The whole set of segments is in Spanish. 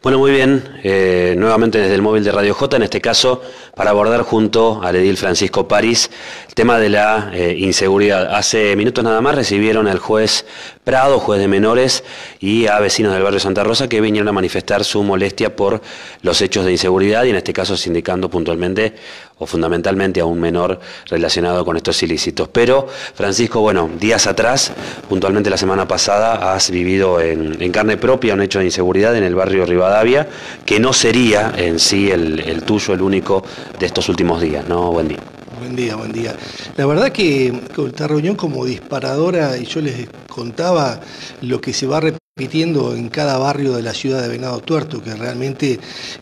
Bueno, muy bien. Nuevamente desde el móvil de Radio J, en este caso, para abordar junto al edil Francisco París el tema de la inseguridad. Hace minutos nada más recibieron al juez Prado, juez de menores, y a vecinos del barrio Santa Rosa que vinieron a manifestar su molestia por los hechos de inseguridad y en este caso sindicando puntualmente o fundamentalmente a un menor relacionado con estos ilícitos. Pero, Francisco, bueno, días atrás, puntualmente la semana pasada, has vivido en carne propia un hecho de inseguridad en el barrio Rivadavia, que no sería en sí el tuyo el único de estos últimos días, ¿no? Buen día. Buen día, buen día. La verdad que esta reunión como disparadora, y yo les contaba lo que se va repitiendo en cada barrio de la ciudad de Venado Tuerto, que realmente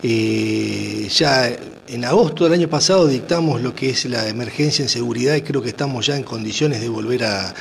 ya en agosto del año pasado dictamos lo que es la emergencia en seguridad y creo que estamos ya en condiciones de volver a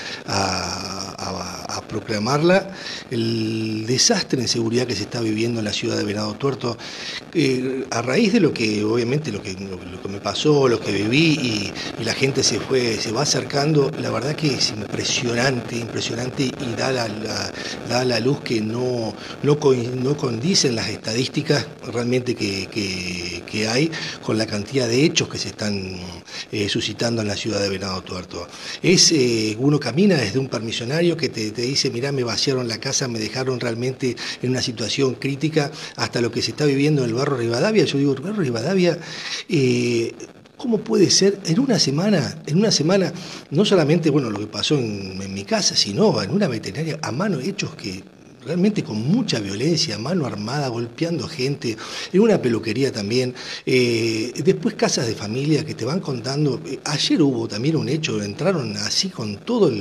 proclamarla. El desastre en seguridad que se está viviendo en la ciudad de Venado Tuerto, a raíz de lo que obviamente lo que me pasó, lo que viví y la gente se va acercando, la verdad que es impresionante y da la luz que no condicen las estadísticas realmente que hay con la cantidad de hechos que se están suscitando en la ciudad de Venado Tuerto. Uno camina desde un permisionario que te dice, mirá, me vaciaron la casa, me dejaron realmente en una situación crítica, hasta lo que se está viviendo en el barrio Rivadavia. Yo digo, el barrio Rivadavia, ¿cómo puede ser en una semana, no solamente bueno lo que pasó en mi casa, sino en una veterinaria a mano, hechos que realmente con mucha violencia, mano armada, golpeando gente, en una peluquería también, después casas de familia que te van contando. Ayer hubo también un hecho, entraron así con todo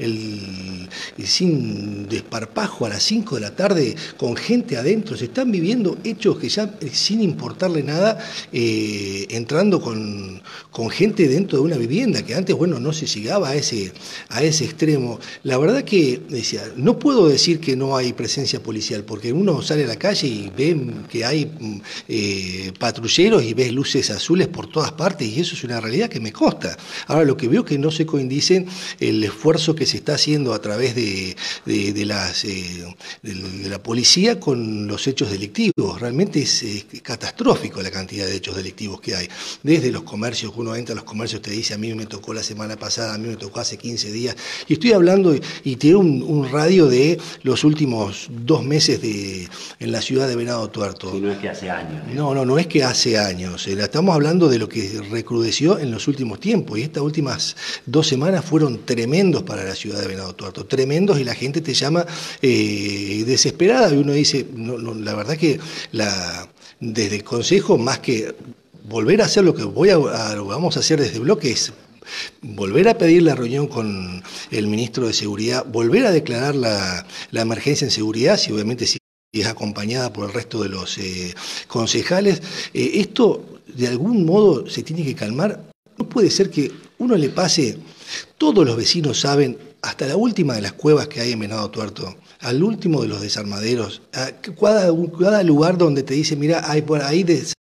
sin desparpajo a las 5 de la tarde, con gente adentro, se están viviendo hechos que ya sin importarle nada, entrando con gente dentro de una vivienda, que antes, bueno, no se llegaba a ese extremo. La verdad que, decía, no puedo decir que no hay presencia policial, porque uno sale a la calle y ve que hay patrulleros y ves luces azules por todas partes, y eso es una realidad que me consta. Ahora, lo que veo que no se coindicen el esfuerzo que se está haciendo a través de la policía con los hechos delictivos. Realmente es catastrófico la cantidad de hechos delictivos que hay. Desde los comercios, que uno entra a los comercios, te dice, a mí me tocó la semana pasada, a mí me tocó hace 15 días, y estoy hablando y tiene un radio de los últimos 2 meses en la ciudad de Venado Tuerto. Y no es que hace años. No es que hace años. Estamos hablando de lo que recrudeció en los últimos tiempos, y estas últimas 2 semanas fueron tremendos para la ciudad de Venado Tuerto, tremendos, y la gente te llama desesperada, y uno dice, la verdad que desde el Consejo, más que volver a hacer lo que vamos a hacer desde el bloque, es volver a pedir la reunión con el ministro de Seguridad, volver a declarar la emergencia en seguridad, si obviamente si es acompañada por el resto de los concejales. Esto de algún modo se tiene que calmar. No puede ser que uno le pase, todos los vecinos saben, hasta la última de las cuevas que hay en Venado Tuerto, al último de los desarmaderos, a cada lugar donde te dice, mira, hay por ahí